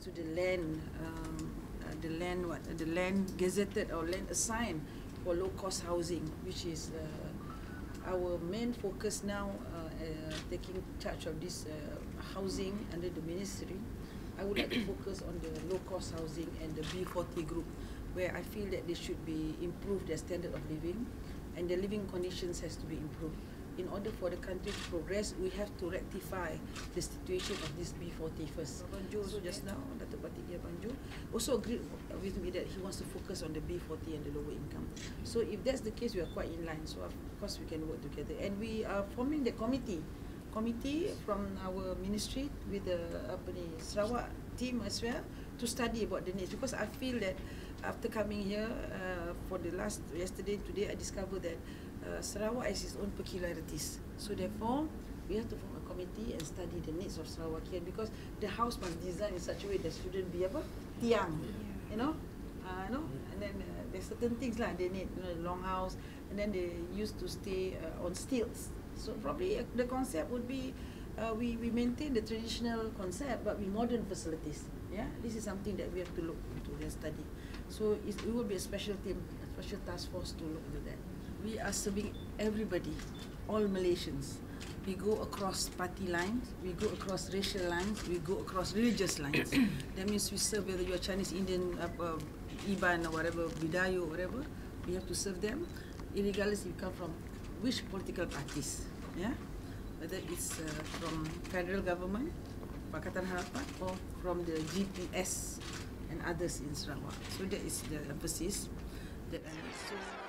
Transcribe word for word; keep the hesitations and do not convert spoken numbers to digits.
to the land, um, uh, the land what the land gazetted or land assigned for low cost housing, which is uh, our main focus now, uh, uh, taking charge of this uh, housing under the ministry. I would like to focus on the low cost housing and the B forty group, where I feel that they should be improve their standard of living, and the living conditions has to be improved. In order for the country to progress, we have to rectify the situation of this B forty first. Banjo also just now, Datuk Patigia Banjo also agreed with me that he wants to focus on the B forty and the lower income. So if that's the case, we are quite in line. So of course we can work together, and we are forming the committee, committee from our ministry with the apa ni, Sarawak team as well, to study about the needs, because I feel that after coming here uh, for the last yesterday today, I discovered that uh, Sarawak has its own peculiarities. So therefore, we have to form a committee and study the needs of Sarawakian, because the house must design in such a way that shouldn't be apa tiang, you know, uh, you know, and then uh, there's certain things like they need, you know, long house, and then they used to stay uh, on stilts. So probably uh, the concept would be uh, we we maintain the traditional concept, but with modern facilities. Yeah, this is something that we have to look into and study. So it will be a special team, a special task force to look into that. We are serving everybody, all Malaysians. We go across party lines, we go across racial lines, we go across religious lines. That means we serve whether you're Chinese, Indian, uh, Iban or whatever, Bidayu or whatever, we have to serve them, regardless if you come from which political parties. Yeah, whether it's uh, from federal government, Pakatan Harapan, or from the G P S and others in Sarawak. So that is the emphasis that I need. So